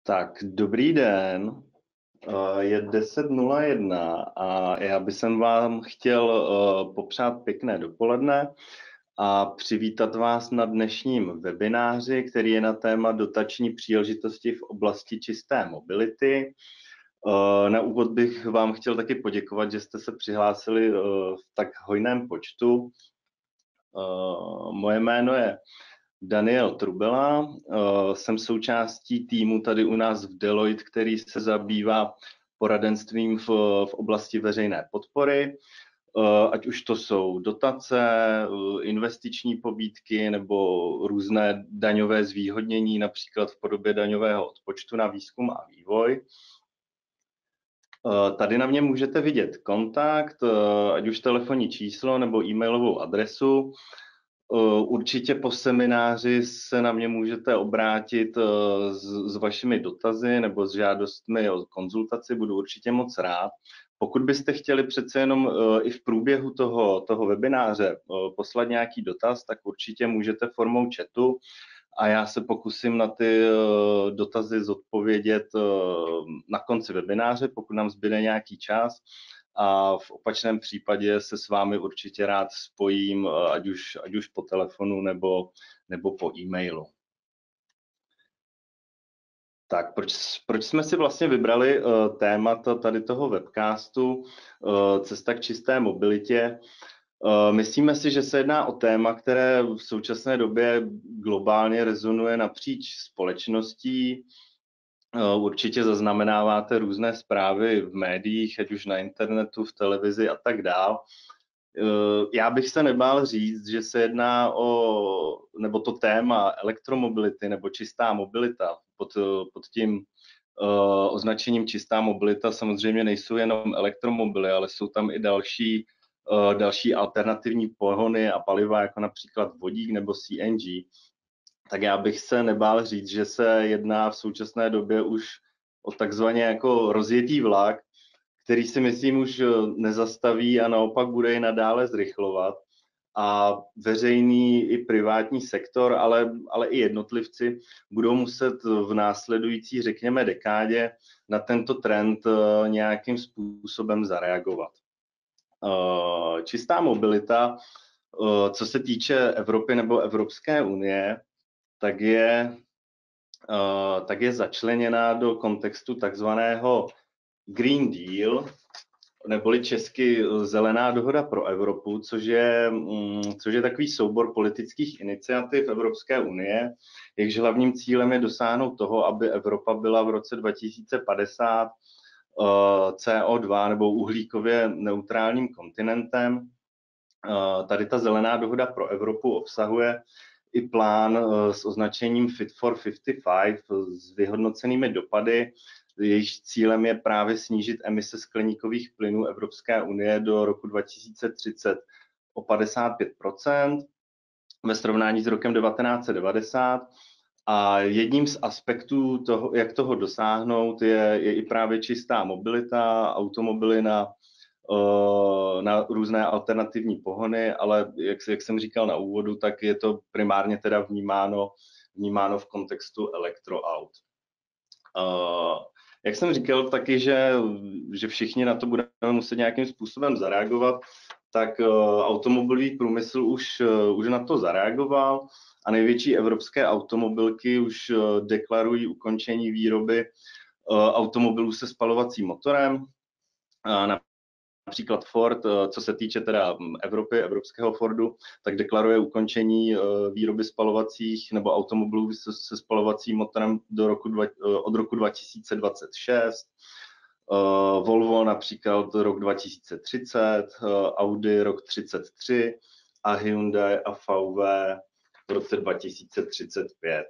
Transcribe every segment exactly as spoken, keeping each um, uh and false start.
Tak, dobrý den. Eh, Je deset nula jedna a já bych vám chtěl eh, popřát pěkné dopoledne a přivítat vás na dnešním webináři, který je na téma dotační příležitosti v oblasti čisté mobility. Eh, Na úvod bych vám chtěl taky poděkovat, že jste se přihlásili eh, v tak hojném počtu. Eh, Moje jméno je Daniel Trubela, jsem součástí týmu tady u nás v Deloitte, který se zabývá poradenstvím v, v oblasti veřejné podpory, ať už to jsou dotace, investiční pobídky nebo různé daňové zvýhodnění, například v podobě daňového odpočtu na výzkum a vývoj. Tady na mě můžete vidět kontakt, ať už telefonní číslo nebo e-mailovou adresu. Určitě po semináři se na mě můžete obrátit s, s vašimi dotazy nebo s žádostmi o konzultaci, budu určitě moc rád. Pokud byste chtěli přece jenom i v průběhu toho, toho webináře poslat nějaký dotaz, tak určitě můžete formou chatu a já se pokusím na ty dotazy zodpovědět na konci webináře, pokud nám zbyde nějaký čas. A v opačném případě se s vámi určitě rád spojím, ať už, ať už po telefonu nebo, nebo po e-mailu. Tak proč, proč jsme si vlastně vybrali uh, témata tady toho webcastu uh, Cesta k čisté mobilitě? Uh, myslíme si, že se jedná o téma, které v současné době globálně rezonuje napříč společností. Určitě zaznamenáváte různé zprávy v médiích, ať už na internetu, v televizi a tak dál. Já bych se nebál říct, že se jedná o, nebo to téma elektromobility nebo čistá mobilita, pod, pod tím uh, označením čistá mobilita samozřejmě nejsou jenom elektromobily, ale jsou tam i další, uh, další alternativní pohony a paliva, jako například vodík nebo C N G. Tak já bych se nebál říct, že se jedná v současné době už o takzvaně jako rozjetý vlak, který si myslím už nezastaví a naopak bude i nadále zrychlovat. A veřejný i privátní sektor, ale, ale i jednotlivci budou muset v následující, řekněme, dekádě na tento trend nějakým způsobem zareagovat. Čistá mobilita, co se týče Evropy nebo Evropské unie, tak je, uh, tak je začleněná do kontextu takzvaného Green Deal, neboli česky Zelená dohoda pro Evropu, což je, um, což je takový soubor politických iniciativ Evropské unie, jejichž hlavním cílem je dosáhnout toho, aby Evropa byla v roce dva tisíce padesát uh, C O dva nebo uhlíkově neutrálním kontinentem. Uh, tady ta Zelená dohoda pro Evropu obsahuje i plán s označením Fit for padesát pět s vyhodnocenými dopady. Jejich cílem je právě snížit emise skleníkových plynů Evropské unie do roku dva tisíce třicet o padesát pět procent ve srovnání s rokem devatenáct set devadesát. A jedním z aspektů toho, jak toho dosáhnout, je, je i právě čistá mobilita, automobily na na různé alternativní pohony, ale jak, jak jsem říkal na úvodu, tak je to primárně teda vnímáno, vnímáno v kontextu elektroaut. Uh, jak jsem říkal taky, že, že všichni na to budeme muset nějakým způsobem zareagovat, tak uh, automobilový průmysl už, uh, už na to zareagoval a největší evropské automobilky už uh, deklarují ukončení výroby uh, automobilů se spalovacím motorem. Uh, na Například Ford, co se týče teda Evropy, evropského Fordu, tak deklaruje ukončení výroby spalovacích nebo automobilů se spalovacím motorem do roku, od roku dva tisíce dvacet šest. Volvo například rok dva tisíce třicet, Audi rok třicet tři a Hyundai a V W v roce dva tisíce třicet pět.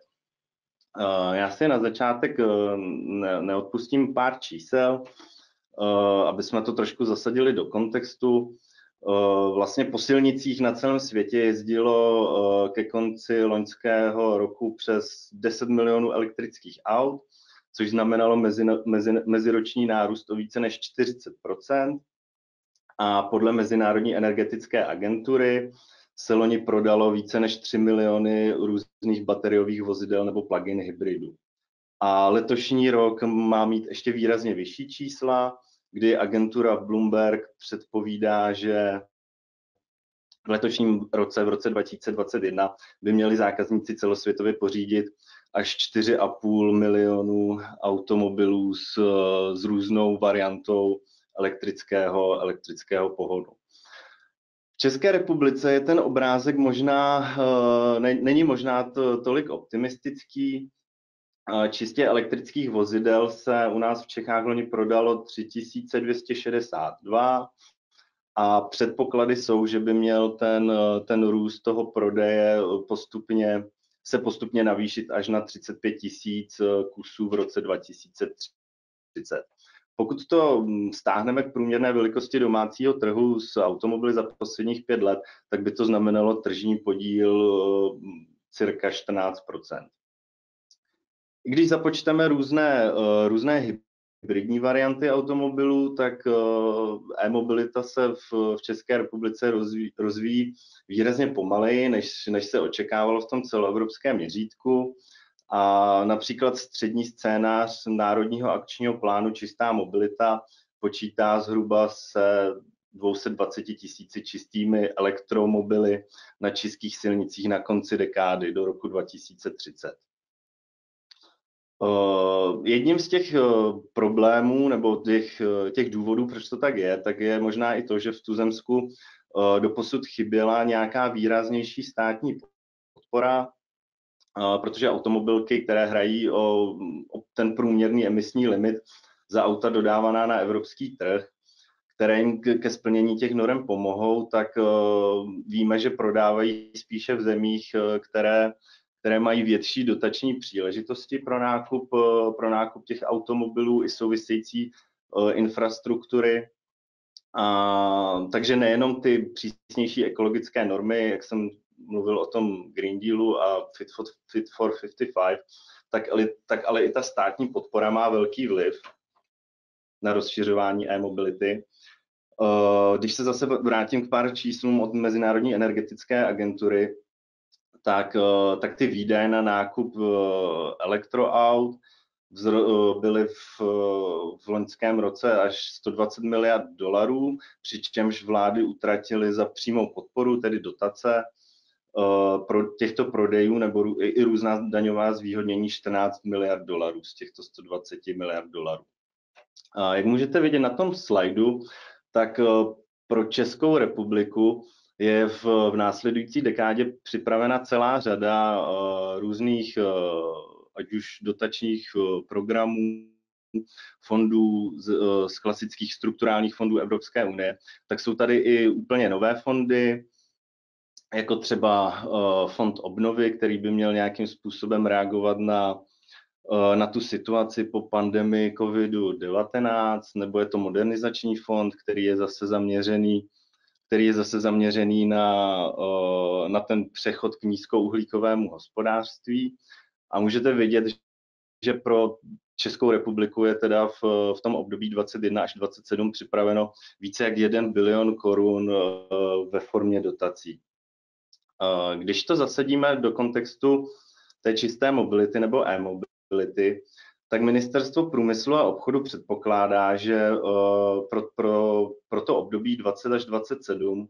Já si na začátek neodpustím pár čísel, aby jsme to trošku zasadili do kontextu. Vlastně po silnicích na celém světě jezdilo ke konci loňského roku přes deset milionů elektrických aut, což znamenalo mezi, mezi, meziroční nárůst o více než čtyřicet procent. A podle Mezinárodní energetické agentury se loni prodalo více než tři miliony různých bateriových vozidel nebo plug-in hybridů. A letošní rok má mít ještě výrazně vyšší čísla, kdy agentura Bloomberg předpovídá, že v letošním roce, v roce dva tisíce dvacet jedna, by měli zákazníci celosvětově pořídit až čtyři a půl milionu automobilů s, s různou variantou elektrického, elektrického pohonu. V České republice je ten obrázek možná, ne, není možná to, tolik optimistický. Čistě elektrických vozidel se u nás v Čechách loni prodalo tři tisíce dvě stě šedesát dva a předpoklady jsou, že by měl ten, ten růst toho prodeje postupně, se postupně navýšit až na třicet pět tisíc kusů v roce dva tisíce třicet. Pokud to stáhneme k průměrné velikosti domácího trhu s automobily za posledních pět let, tak by to znamenalo tržní podíl cirka čtrnáct procent. I když započteme různé, různé hybridní varianty automobilů, tak e-mobilita se v, v České republice rozvíjí, rozvíjí výrazně pomaleji, než, než se očekávalo v tom celoevropském měřítku. A například střední scénář Národního akčního plánu Čistá mobilita počítá zhruba se dvě stě dvacet tisíci čistými elektromobily na českých silnicích na konci dekády do roku dva tisíce třicet. Jedním z těch problémů nebo těch, těch důvodů, proč to tak je, tak je možná i to, že v tuzemsku doposud chyběla nějaká výraznější státní podpora, protože automobilky, které hrají o, o ten průměrný emisní limit za auta dodávaná na evropský trh, které jim ke splnění těch norem pomohou, tak víme, že prodávají spíše v zemích, které které mají větší dotační příležitosti pro nákup, pro nákup těch automobilů i související infrastruktury. A, takže nejenom ty přísnější ekologické normy, jak jsem mluvil o tom Green Dealu a Fit for, Fit for padesát pět, tak, tak ale i ta státní podpora má velký vliv na rozšiřování e-mobility. Když se zase vrátím k pár číslům od Mezinárodní energetické agentury, tak, tak ty výdaje na nákup elektroaut byly v, v loňském roce až sto dvacet miliard dolarů, přičemž vlády utratily za přímou podporu, tedy dotace, pro těchto prodejů nebo i různá daňová zvýhodnění čtrnáct miliard dolarů z těchto sto dvacet miliard dolarů. Jak můžete vidět na tom slajdu, tak pro Českou republiku je v, v následující dekádě připravena celá řada uh, různých, uh, ať už dotačních uh, programů, fondů z, uh, z klasických strukturálních fondů Evropské unie, tak jsou tady i úplně nové fondy, jako třeba uh, fond obnovy, který by měl nějakým způsobem reagovat na, uh, na tu situaci po pandemii covidu devatenáct, nebo je to modernizační fond, který je zase zaměřený který je zase zaměřený na, na ten přechod k nízkouhlíkovému hospodářství. A můžete vidět, že pro Českou republiku je teda v, v tom období dvacet jedna až dvacet sedm připraveno více jak jeden bilion korun ve formě dotací. Když to zasadíme do kontextu té čisté mobility nebo e-mobility, tak Ministerstvo průmyslu a obchodu předpokládá, že pro, pro, pro to období dvacet až dvacet sedm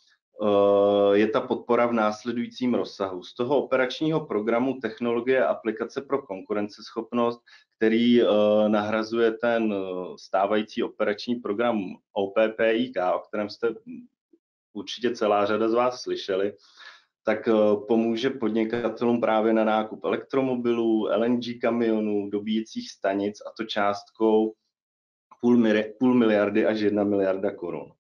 je ta podpora v následujícím rozsahu. Z toho operačního programu Technologie a aplikace pro konkurenceschopnost, který nahrazuje ten stávající operační program O P P I K, o kterém jste určitě celá řada z vás slyšeli, tak pomůže podnikatelům právě na nákup elektromobilů, L N G kamionů, dobíjecích stanic, a to částkou půl miliardy až jedna miliarda korun.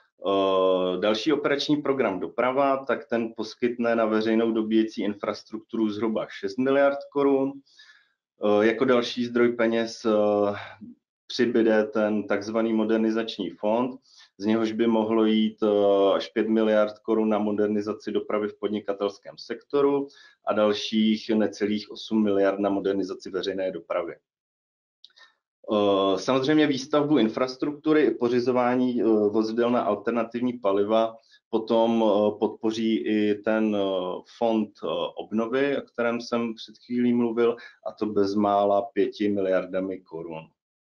Další operační program Doprava, tak ten poskytne na veřejnou dobíjecí infrastrukturu zhruba šest miliard korun. Jako další zdroj peněz přibyde ten takzvaný modernizační fond, z něhož by mohlo jít až pět miliard korun na modernizaci dopravy v podnikatelském sektoru a dalších necelých osm miliard na modernizaci veřejné dopravy. Samozřejmě výstavbu infrastruktury i pořizování vozidel na alternativní paliva potom podpoří i ten fond obnovy, o kterém jsem před chvílí mluvil, a to bezmála pěti miliardami korun.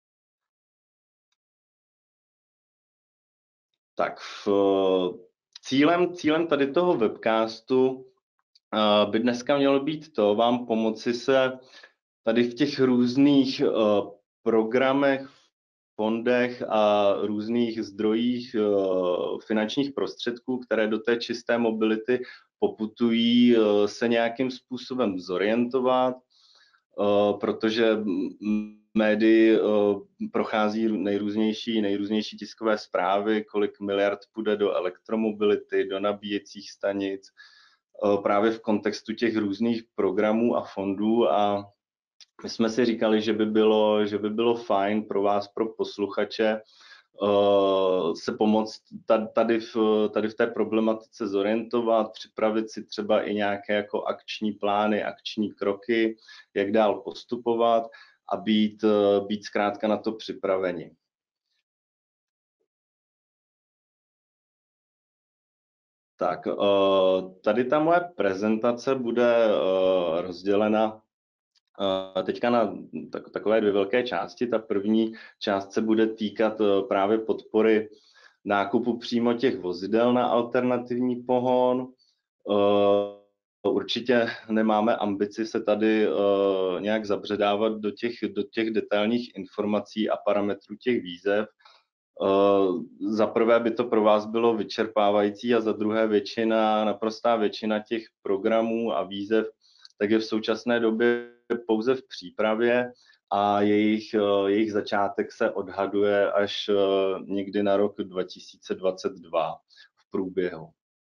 Tak v, cílem, cílem tady toho webcastu by dneska mělo být to, vám pomoci se tady v těch různých programech, fondech a různých zdrojích finančních prostředků, které do té čisté mobility poputují, se nějakým způsobem zorientovat, protože médii prochází nejrůznější, nejrůznější tiskové zprávy, kolik miliard půjde do elektromobility, do nabíjecích stanic, právě v kontextu těch různých programů a fondů, a my jsme si říkali, že by bylo, že by bylo fajn pro vás, pro posluchače, se pomoct tady v, tady v té problematice zorientovat, připravit si třeba i nějaké jako akční plány, akční kroky, jak dál postupovat a být, být zkrátka na to připraveni. Tak, tady ta moje prezentace bude rozdělena teďka na takové dvě velké části. Ta první část se bude týkat právě podpory nákupu přímo těch vozidel na alternativní pohon. Určitě nemáme ambici se tady nějak zabředávat do těch, do těch detailních informací a parametrů těch výzev. Za prvé by to pro vás bylo vyčerpávající a za druhé většina, naprostá většina těch programů a výzev tak je v současné době pouze v přípravě a jejich, jejich začátek se odhaduje až někdy na rok dva tisíce dvacet dva v průběhu.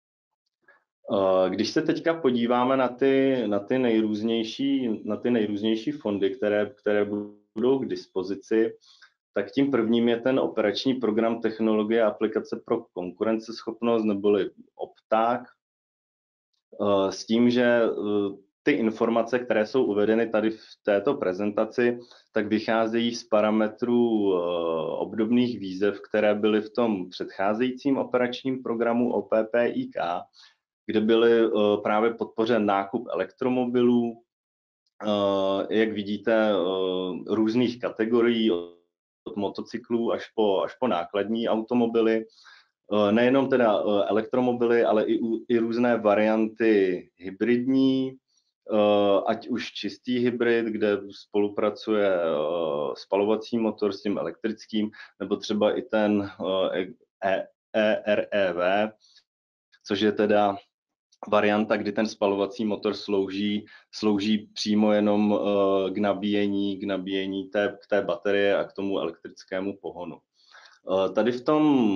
Když se teďka podíváme na ty, na ty, nejrůznější, na ty nejrůznější fondy, které, které budou k dispozici, tak tím prvním je ten operační program Technologie a aplikace pro konkurenceschopnost, neboli OPTAK, s tím, že ty informace, které jsou uvedeny tady v této prezentaci, tak vycházejí z parametrů obdobných výzev, které byly v tom předcházejícím operačním programu O P P I K, kde byly právě podpořen nákup elektromobilů, jak vidíte, různých kategorií, od motocyklů až po, až po nákladní automobily. Nejenom teda elektromobily, ale i, i různé varianty hybridní, ať už čistý hybrid, kde spolupracuje spalovací motor s tím elektrickým, nebo třeba i ten E R E V, což je teda varianta, kdy ten spalovací motor slouží, slouží přímo jenom k nabíjení, k nabíjení té, k té baterie a k tomu elektrickému pohonu. Tady v tom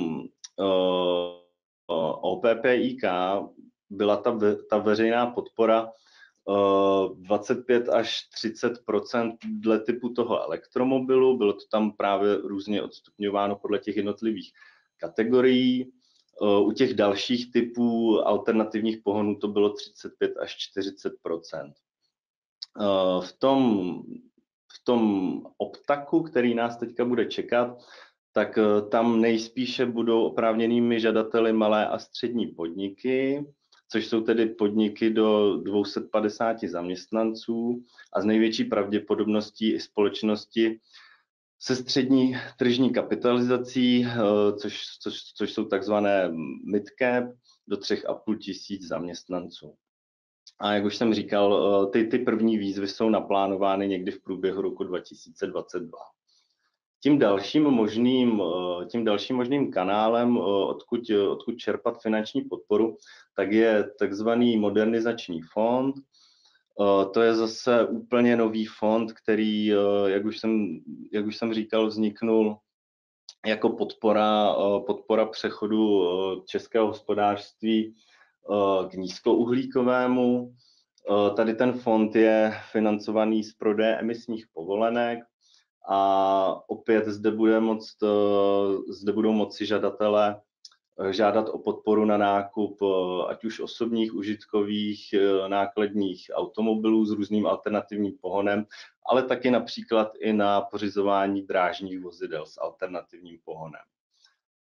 O P P I K byla ta, ve, ta veřejná podpora dvacet pět až třicet procent dle typu toho elektromobilu, bylo to tam právě různě odstupňováno podle těch jednotlivých kategorií. U těch dalších typů alternativních pohonů to bylo třicet pět až čtyřicet procent. V tom, v tom OPTAKu, který nás teďka bude čekat, tak tam nejspíše budou oprávněnými žadateli malé a střední podniky, což jsou tedy podniky do dvě stě padesát zaměstnanců a z největší pravděpodobností i společnosti se střední tržní kapitalizací, což, což, což jsou takzvané mid-cap, do tři a půl tisíc zaměstnanců. A jak už jsem říkal, ty, ty první výzvy jsou naplánovány někdy v průběhu roku dva tisíce dvacet dva. Tím dalším možným, tím dalším možným kanálem, odkud, odkud čerpat finanční podporu, tak je takzvaný modernizační fond. To je zase úplně nový fond, který, jak už jsem, jak už jsem říkal, vzniknul jako podpora, podpora přechodu českého hospodářství k nízkouhlíkovému. Tady ten fond je financovaný z prodeje emisních povolenek a opět zde, bude moct, zde budou moci žadatelé žádat o podporu na nákup ať už osobních, užitkových, nákladních automobilů s různým alternativním pohonem, ale taky například i na pořizování drážních vozidel s alternativním pohonem.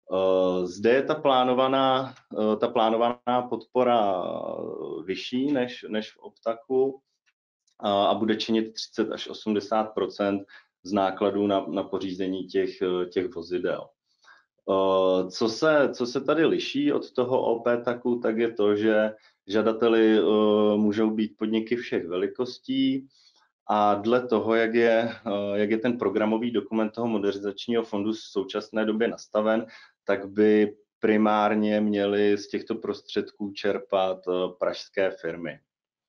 Zde je ta plánovaná, ta plánovaná podpora vyšší než, než v Optaku a bude činit třicet až osmdesát procent z nákladů na, na pořízení těch, těch vozidel. Co se, co se tady liší od toho Optaku, tak je to, že žadateli můžou být podniky všech velikostí a dle toho, jak je, jak je ten programový dokument toho modernizačního fondu v současné době nastaven, tak by primárně měly z těchto prostředků čerpat pražské firmy.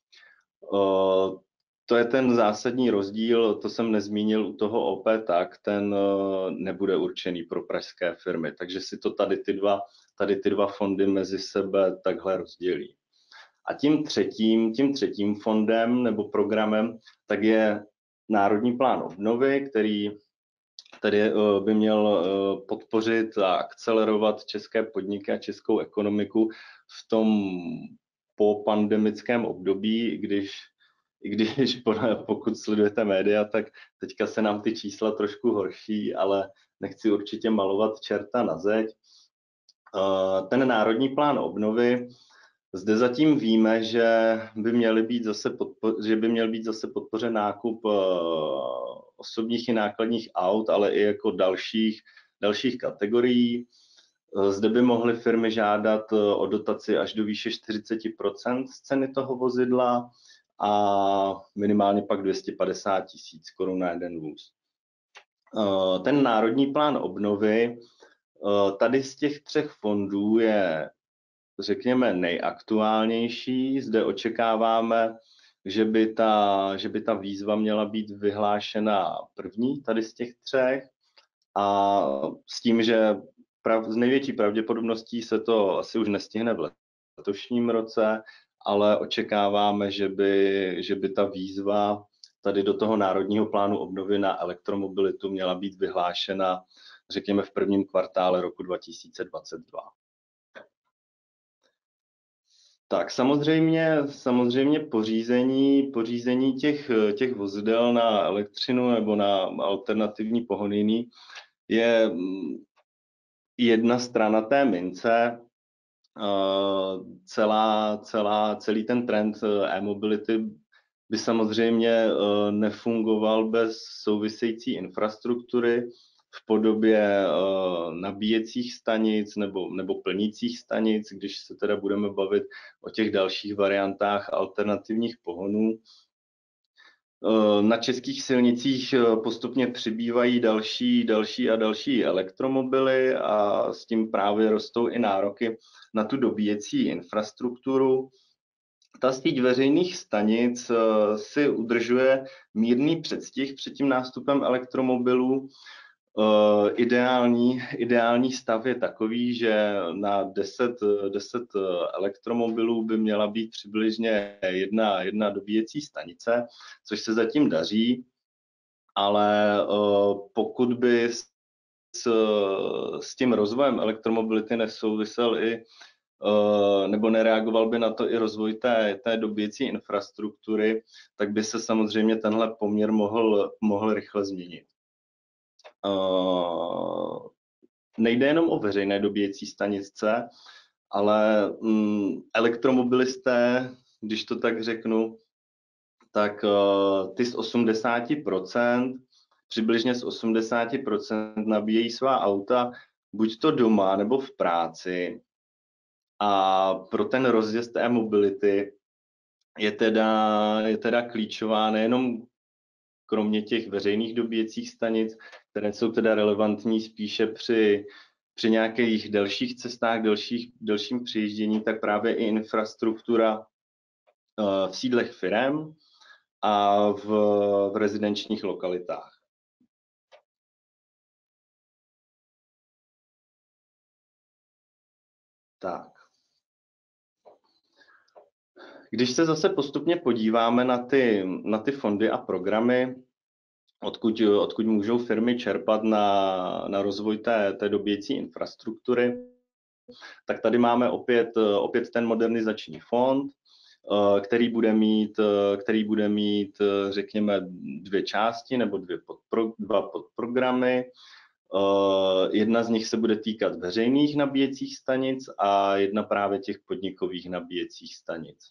To je ten zásadní rozdíl, to jsem nezmínil u toho O P, tak ten nebude určený pro pražské firmy, takže si to tady ty dva, tady ty dva fondy mezi sebe takhle rozdělí. A tím třetím, tím třetím fondem nebo programem tak je Národní plán obnovy, který tady by měl podpořit a akcelerovat české podniky a českou ekonomiku v tom popandemickém období, když i když pokud sledujete média, tak teďka se nám ty čísla trošku horší, ale nechci určitě malovat čerta na zeď. Ten Národní plán obnovy, zde zatím víme, že by, měly být zase podpo- že by měl být zase podpořen nákup osobních i nákladních aut, ale i jako dalších, dalších kategorií. Zde by mohly firmy žádat o dotaci až do výše čtyřicet procent z ceny toho vozidla a minimálně pak dvě stě padesát tisíc korun na jeden vůz. Ten Národní plán obnovy tady z těch třech fondů je, řekněme, nejaktuálnější. Zde očekáváme, že by ta, že by ta výzva měla být vyhlášena první tady z těch třech a s tím, že prav, z největší pravděpodobností se to asi už nestihne v letošním roce, ale očekáváme, že by, že by ta výzva tady do toho Národního plánu obnovy na elektromobilitu měla být vyhlášena, řekněme, v prvním kvartále roku dva tisíce dvacet dva. Tak samozřejmě, samozřejmě pořízení, pořízení těch, těch vozidel na elektřinu nebo na alternativní pohon jiný je jedna strana té mince. Celá, celá, celý ten trend e-mobility by samozřejmě nefungoval bez související infrastruktury v podobě nabíjecích stanic nebo, nebo plnících stanic, když se teda budeme bavit o těch dalších variantách alternativních pohonů. Na českých silnicích postupně přibývají další, další a další elektromobily a s tím právě rostou i nároky na tu dobíjecí infrastrukturu. Ta síť veřejných stanic si udržuje mírný předstih před tím nástupem elektromobilů. Ideální, ideální stav je takový, že na deset, deset elektromobilů by měla být přibližně jedna, jedna dobíjecí stanice, což se zatím daří, ale pokud by s, s tím rozvojem elektromobility nesouvisel i nebo nereagoval by na to i rozvoj té, té dobíjecí infrastruktury, tak by se samozřejmě tenhle poměr mohl, mohl rychle změnit. Uh, nejde jenom o veřejné dobíjecí stanice, ale um, elektromobilisté, když to tak řeknu, tak uh, ty z osmdesát procent, přibližně z osmdesát procent nabíjejí svá auta buď to doma nebo v práci. A pro ten rozjezd e-mobility je teda, je teda klíčová nejenom kromě těch veřejných dobíjecích stanic, které jsou teda relevantní spíše při, při nějakých delších cestách, delších, delším přijíždění, tak právě i infrastruktura v sídlech firem a v, v rezidenčních lokalitách. Tak. Když se zase postupně podíváme na ty, na ty fondy a programy, odkud, odkud můžou firmy čerpat na, na rozvoj té, té dobíjecí infrastruktury, tak tady máme opět, opět ten modernizační fond, který bude mít, který bude mít řekněme, dvě části nebo dvě podpro, dva podprogramy. Jedna z nich se bude týkat veřejných nabíjecích stanic a jedna právě těch podnikových nabíjecích stanic.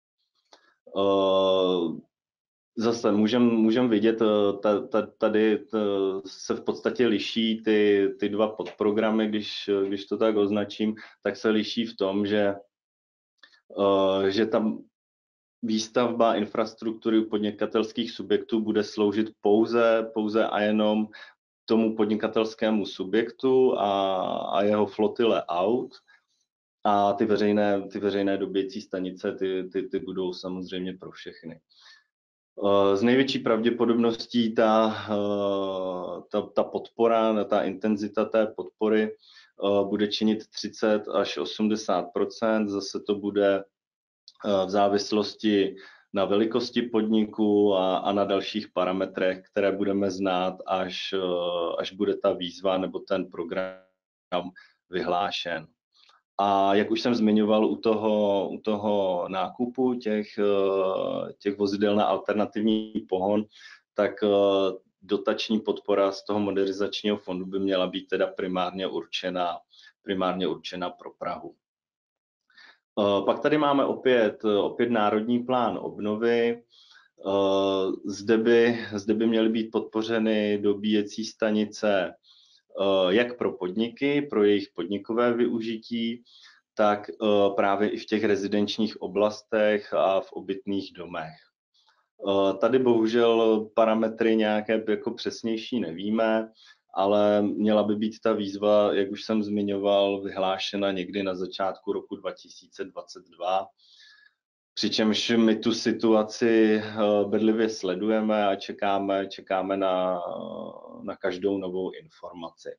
Zase můžeme můžem vidět, tady se v podstatě liší ty, ty dva podprogramy, když, když to tak označím, tak se liší v tom, že, že tam výstavba infrastruktury u podnikatelských subjektů bude sloužit pouze, pouze a jenom tomu podnikatelskému subjektu a, a jeho flotile aut. A ty veřejné, ty veřejné dobíjecí stanice, ty, ty, ty budou samozřejmě pro všechny. Z největší pravděpodobností ta, ta, ta podpora, ta intenzita té podpory bude činit třicet až osmdesát procent. Zase to bude v závislosti na velikosti podniku a, a na dalších parametrech, které budeme znát, až, až bude ta výzva nebo ten program vyhlášen. A jak už jsem zmiňoval u toho, u toho nákupu těch, těch vozidel na alternativní pohon, tak dotační podpora z toho modernizačního fondu by měla být teda primárně určena, primárně určena pro Prahu. Pak tady máme opět, opět Národní plán obnovy. Zde by, zde by měly být podpořeny dobíjecí stanice jak pro podniky, pro jejich podnikové využití, tak právě i v těch rezidenčních oblastech a v obytných domech. Tady bohužel parametry nějaké jako přesnější nevíme, ale měla by být ta výzva, jak už jsem zmiňoval, vyhlášena někdy na začátku roku dva tisíce dvacet dva. Přičemž my tu situaci bedlivě sledujeme a čekáme, čekáme na, na každou novou informaci.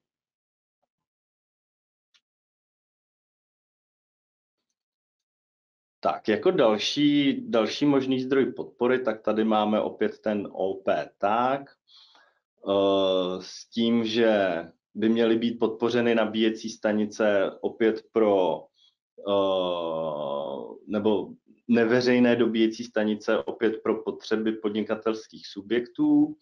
Tak, jako další, další možný zdroj podpory, tak tady máme opět ten O P tag, s tím, že by měly být podpořeny nabíjecí stanice opět pro, nebo neveřejné dobíjecí stanice opět pro potřeby podnikatelských subjektů.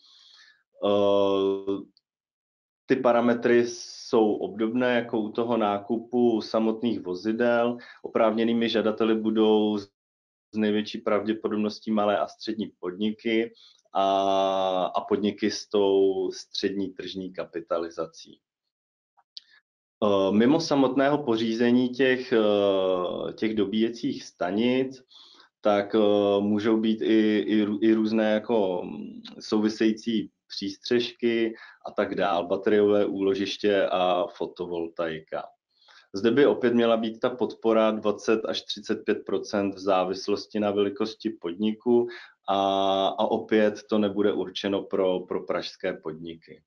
Ty parametry jsou obdobné jako u toho nákupu samotných vozidel. Oprávněnými žadateli budou z největší pravděpodobností malé a střední podniky a, a podniky s tou střední tržní kapitalizací. Mimo samotného pořízení těch, těch dobíjecích stanic, tak můžou být i, i, i různé jako související přístřežky a tak dál, bateriové úložiště a fotovoltaika. Zde by opět měla být ta podpora dvacet až třicet pět procent v závislosti na velikosti podniku a, a opět to nebude určeno pro, pro pražské podniky.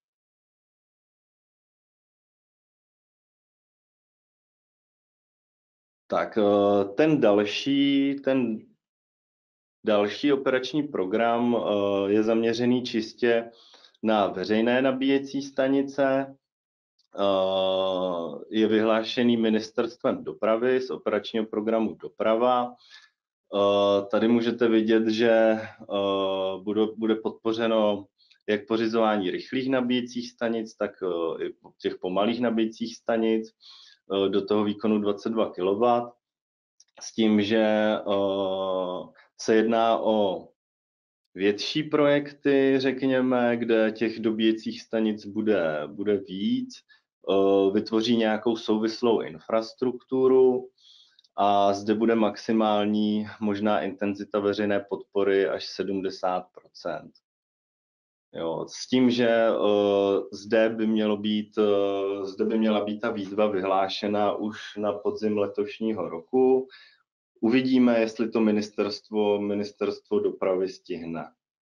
Tak ten další, ten další operační program je zaměřený čistě na veřejné nabíjecí stanice. Je vyhlášený Ministerstvem dopravy z operačního programu Doprava. Tady můžete vidět, že bude podpořeno jak pořizování rychlých nabíjecích stanic, tak i těch pomalých nabíjecích stanic do toho výkonu dvacet dva kilowattů, s tím, že se jedná o větší projekty, řekněme, kde těch dobíjecích stanic bude, bude víc, vytvoří nějakou souvislou infrastrukturu a zde bude maximální možná intenzita veřejné podpory až sedmdesát procent. Jo, s tím, že uh, zde, by mělo být, uh, zde by měla být ta výzva vyhlášena už na podzim letošního roku. Uvidíme, jestli to ministerstvo, ministerstvo dopravy stihne.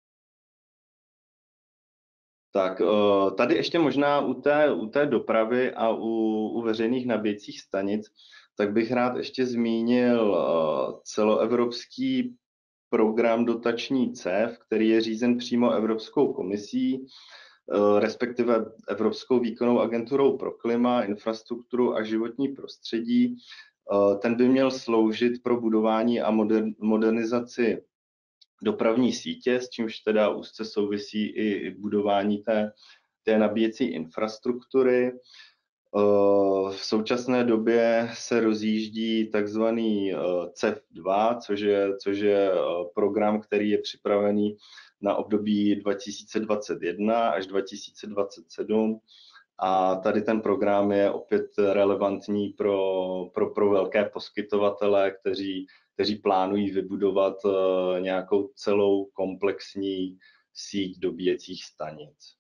Tak uh, tady ještě možná u té, u té dopravy a u, u veřejných nabíjecích stanic, tak bych rád ještě zmínil uh, celoevropský program dotační C E F, který je řízen přímo Evropskou komisí, respektive Evropskou výkonnou agenturou pro klima, infrastrukturu a životní prostředí. Ten by měl sloužit pro budování a modernizaci dopravní sítě, s čímž teda úzce souvisí i budování té té nabíjecí infrastruktury. V současné době se rozjíždí takzvaný C E F dva, což je, což je program, který je připravený na období dva tisíce dvacet jedna až dva tisíce dvacet sedm. A tady ten program je opět relevantní pro, pro, pro velké poskytovatele, kteří, kteří plánují vybudovat nějakou celou komplexní síť dobíjecích stanic.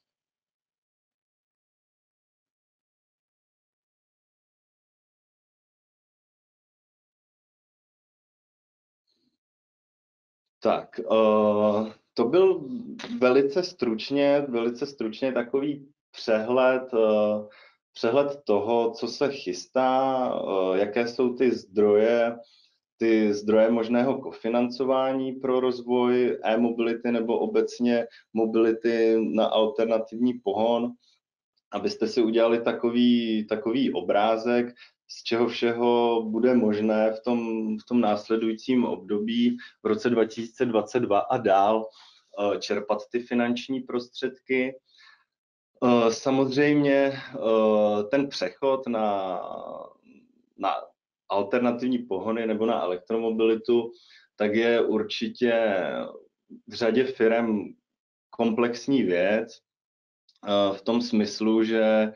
Tak, uh, to byl velice stručně, velice stručně takový přehled, uh, přehled toho, co se chystá, uh, jaké jsou ty zdroje, ty zdroje možného kofinancování pro rozvoj e-mobility nebo obecně mobility na alternativní pohon, abyste si udělali takový, takový obrázek, z čeho všeho bude možné v tom, v tom následujícím období v roce dva tisíce dvacet dva a dál čerpat ty finanční prostředky. Samozřejmě ten přechod na, na alternativní pohony nebo na elektromobilitu, tak je určitě v řadě firem komplexní věc, v tom smyslu, že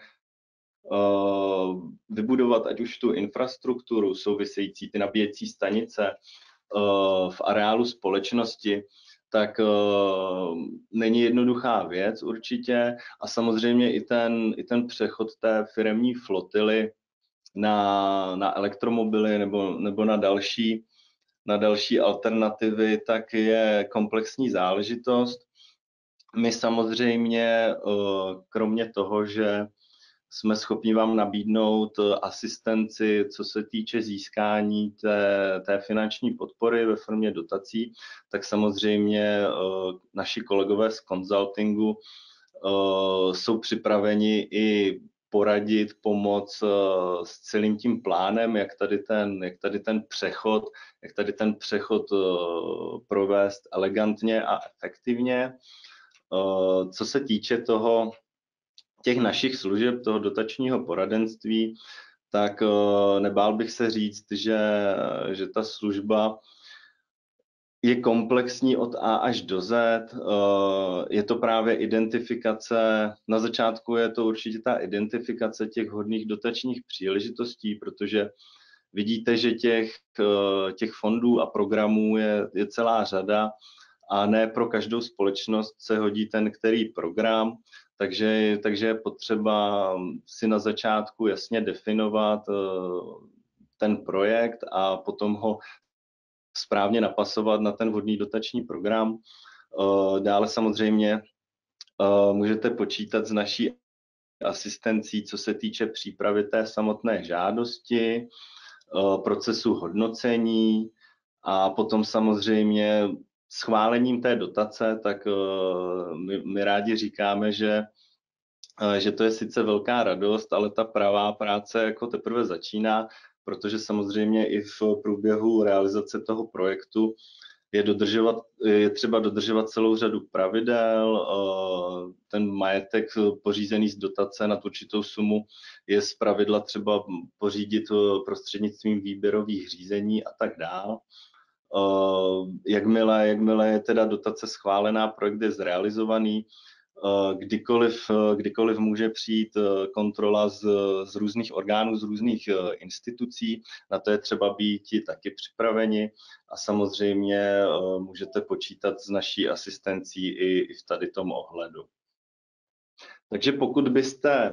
vybudovat ať už tu infrastrukturu související ty nabíjecí stanice v areálu společnosti, tak není jednoduchá věc určitě a samozřejmě i ten, i ten přechod té firemní flotily na, na elektromobily nebo, nebo na další, na další alternativy, tak je komplexní záležitost. My samozřejmě, kromě toho, že jsme schopni vám nabídnout asistenci, co se týče získání té, té finanční podpory ve formě dotací, tak samozřejmě naši kolegové z consultingu jsou připraveni i poradit, pomoct s celým tím plánem, jak tady ten, jak tady ten přechod, jak tady ten přechod provést elegantně a efektivně. Co se týče toho, těch našich služeb, toho dotačního poradenství, tak nebál bych se říct, že, že ta služba je komplexní od A až do Z. Je to právě identifikace, na začátku je to určitě ta identifikace těch hodných dotačních příležitostí, protože vidíte, že těch, těch fondů a programů je, je celá řada a ne pro každou společnost se hodí ten který program, takže, takže je potřeba si na začátku jasně definovat ten projekt a potom ho správně napasovat na ten vhodný dotační program. Dále samozřejmě můžete počítat s naší asistencí, co se týče přípravy té samotné žádosti, procesu hodnocení a potom samozřejmě schválením té dotace, tak my, my rádi říkáme, že, že to je sice velká radost, ale ta pravá práce jako teprve začíná, protože samozřejmě i v průběhu realizace toho projektu je, dodržovat, je třeba dodržovat celou řadu pravidel, ten majetek pořízený z dotace nad určitou sumu je zpravidla třeba pořídit prostřednictvím výběrových řízení a tak dále. Jakmile, jakmile je teda dotace schválená, projekt je zrealizovaný, kdykoliv, kdykoliv může přijít kontrola z, z různých orgánů, z různých institucí, na to je třeba být taky připraveni a samozřejmě můžete počítat s naší asistencí i, i v tady tom ohledu. Takže pokud byste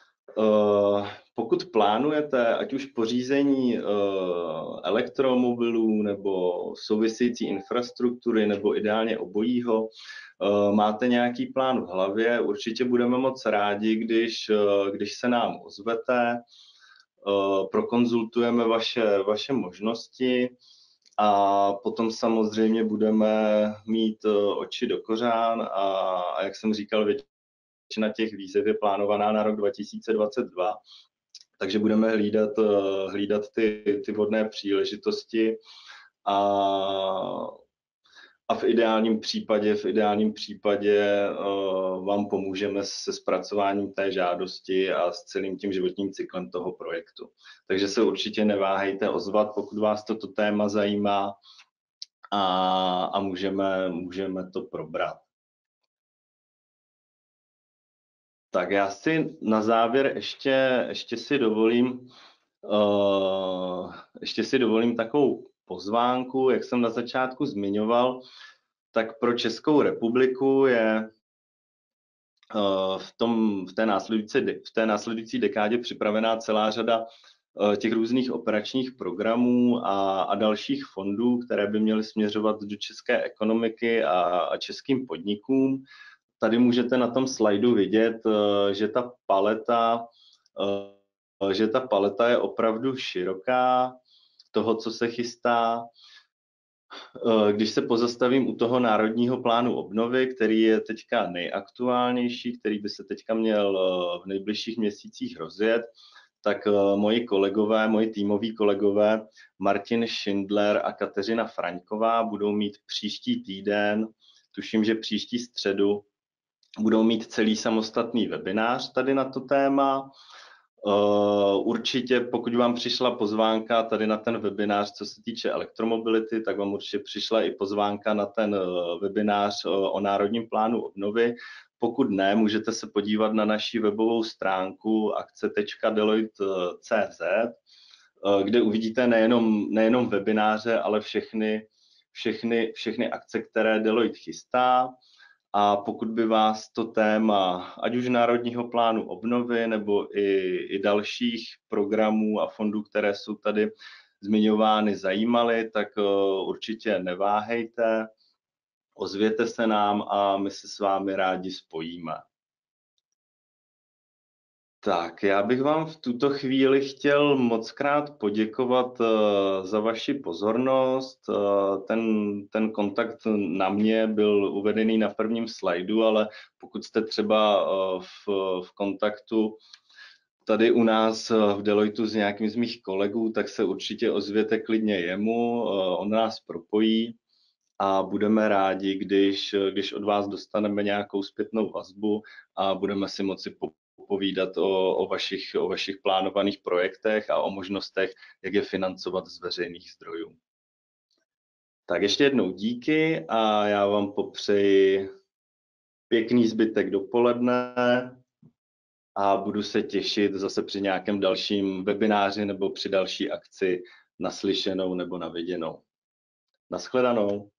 Pokud plánujete ať už pořízení elektromobilů nebo související infrastruktury nebo ideálně obojího, máte nějaký plán v hlavě, určitě budeme moc rádi, když, když se nám ozvete, prokonzultujeme vaše, vaše možnosti a potom samozřejmě budeme mít oči do kořán a, a jak jsem říkal, většina těch výzev je plánovaná na rok dva tisíce dvacet dva, takže budeme hlídat, hlídat ty, ty vhodné příležitosti a a v ideálním případě, v ideálním případě uh, vám pomůžeme se zpracováním té žádosti a s celým tím životním cyklem toho projektu. Takže se určitě neváhejte ozvat, pokud vás toto téma zajímá a, a můžeme, můžeme to probrat. Tak já si na závěr ještě, ještě si dovolím uh, ještě si dovolím takovou pozvánku, jak jsem na začátku zmiňoval, tak pro Českou republiku je uh, v, tom, v, té následující, v té následující dekádě připravená celá řada uh, těch různých operačních programů a, a dalších fondů, které by měly směřovat do české ekonomiky a, a českým podnikům. Tady můžete na tom slajdu vidět, že ta paleta, že ta paleta je opravdu široká toho, co se chystá. Když se pozastavím u toho Národního plánu obnovy, který je teďka nejaktuálnější, který by se teďka měl v nejbližších měsících rozjet, tak moji kolegové, moji týmoví kolegové Martin Schindler a Kateřina Fraňková budou mít příští týden, tuším, že příští středu, budou mít celý samostatný webinář tady na to téma. Určitě, pokud vám přišla pozvánka tady na ten webinář, co se týče elektromobility, tak vám určitě přišla i pozvánka na ten webinář o Národním plánu obnovy. Pokud ne, můžete se podívat na naši webovou stránku akce tečka deloitte tečka cé zet, kde uvidíte nejenom, nejenom webináře, ale všechny, všechny, všechny akce, které Deloitte chystá. A pokud by vás to téma, ať už Národního plánu obnovy, nebo i, i dalších programů a fondů, které jsou tady zmiňovány, zajímaly, tak uh, určitě neváhejte, ozvěte se nám a my se s vámi rádi spojíme. Tak, já bych vám v tuto chvíli chtěl mockrát poděkovat uh, za vaši pozornost. Uh, ten, ten kontakt na mě byl uvedený na prvním slajdu, ale pokud jste třeba uh, v, v kontaktu tady u nás v Deloittu s nějakým z mých kolegů, tak se určitě ozvěte klidně jemu, uh, on nás propojí a budeme rádi, když, když od vás dostaneme nějakou zpětnou vazbu a budeme si moci povídat o, o, vašich, o vašich plánovaných projektech a o možnostech, jak je financovat z veřejných zdrojů. Tak ještě jednou díky a já vám popřeji pěkný zbytek dopoledne a budu se těšit zase při nějakém dalším webináři nebo při další akci naslyšenou nebo naviděnou. Naschledanou.